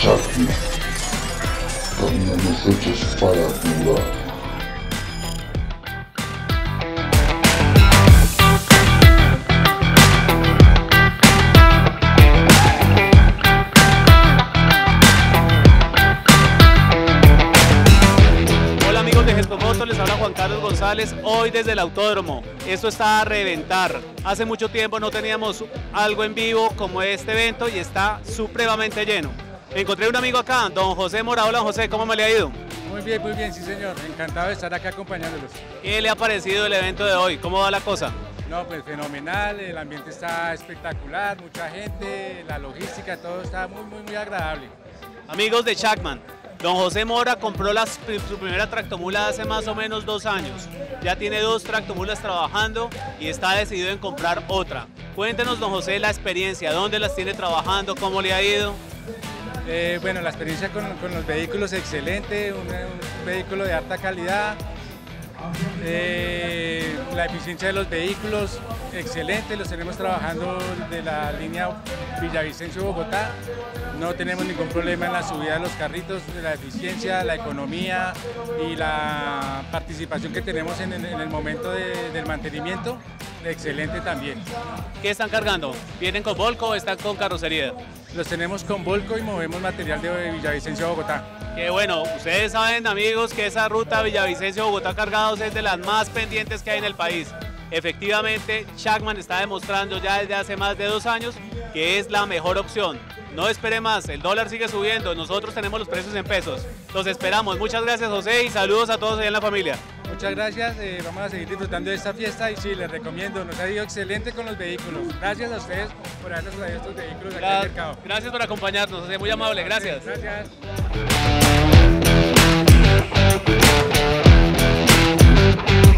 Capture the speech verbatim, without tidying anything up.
Chucky, camiones hechos para jugar. Les habla Juan Carlos González, hoy desde el autódromo. Esto está a reventar. Hace mucho tiempo no teníamos algo en vivo como este evento y está supremamente lleno. Me encontré un amigo acá, don José Mora. Hola José, ¿cómo me le ha ido? Muy bien, muy bien, sí señor. Encantado de estar acá acompañándolos. ¿Qué le ha parecido el evento de hoy? ¿Cómo va la cosa? No, pues fenomenal, el ambiente está espectacular, mucha gente, la logística, todo está muy, muy, muy agradable. Amigos de Chuckman, don José Mora compró la, su primera tractomula hace más o menos dos años. Ya tiene dos tractomulas trabajando y está decidido en comprar otra. Cuéntenos, don José, la experiencia, dónde las tiene trabajando, cómo le ha ido. Eh, bueno, la experiencia con, con los vehículos excelente, un, un vehículo de alta calidad. Eh, la eficiencia de los vehículos excelente, los tenemos trabajando de la línea Villavicencio-Bogotá. No tenemos ningún problema en la subida de los carritos, de la eficiencia, la economía y la participación que tenemos en, en el momento de, del mantenimiento, excelente también. ¿Qué están cargando? ¿Vienen con Volco o están con carrocería? Los tenemos con Volco y movemos material de Villavicencio a Bogotá. Qué bueno, ustedes saben, amigos, que esa ruta Villavicencio-Bogotá cargados es de las más pendientes que hay en el país. Efectivamente, Chuckman está demostrando ya desde hace más de dos años que es la mejor opción. No espere más, el dólar sigue subiendo, nosotros tenemos los precios en pesos. Los esperamos. Muchas gracias, José, y saludos a todos allá en la familia. Muchas gracias, eh, vamos a seguir disfrutando de esta fiesta y sí, les recomiendo, nos ha ido excelente con los vehículos. Gracias a ustedes por habernos traído estos vehículos aquí al mercado. Gracias por acompañarnos, José, muy amable, gracias. Gracias.